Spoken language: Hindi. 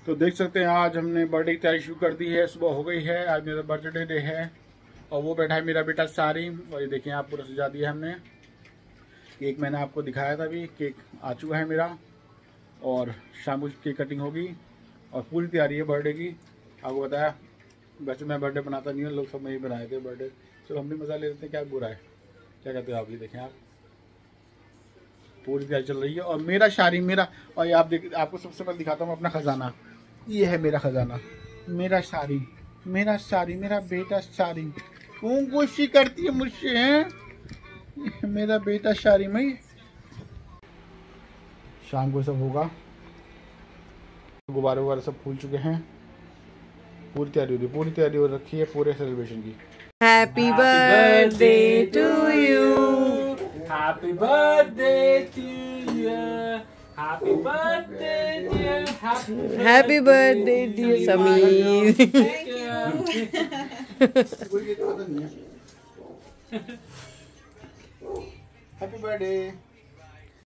तो देख सकते हैं आज हमने बर्थडे की तैयारी शुरू कर दी है। सुबह हो गई है, आज मेरा बर्थडे डे है और वो बैठा है मेरा बेटा सारिम। और ये देखिए आप पूरा सजा दिया हमने। केक मैंने आपको दिखाया था, अभी केक आ चुका है मेरा और शाम को केक कटिंग होगी और पूरी तैयारी है बर्थडे की। आपको बताया वैसे मैं बर्थडे बनाता नहीं हूँ, लोग सब मैं ही बनाए थे बर्थडे। चलो हम भी मज़ा ले लेते हैं, क्या बुरा है, क्या कहते हो आप? ये देखें आप, पूरी तैयारी चल रही है। और मेरा शारिम मेरा, और ये आप देख, आपको सबसे पहले दिखाता हूँ अपना खजाना। ये है मेरा खजाना, मेरा शारिम, मेरा शारिम, मेरा बेटा शारिम। कौन कोशिश करती है मुझसे, हैं? मेरा बेटा शारिम है। शाम को सब होगा, गुब्बारे वगैरह सब फूल चुके हैं, पूरी तैयारी हो रही है, पूरी तैयारी हो रखी है पूरे सेलिब्रेशन की। Happy birthday to you, happy birthday to you, happy birthday dear, happy birthday dear Sameer. Happy birthday.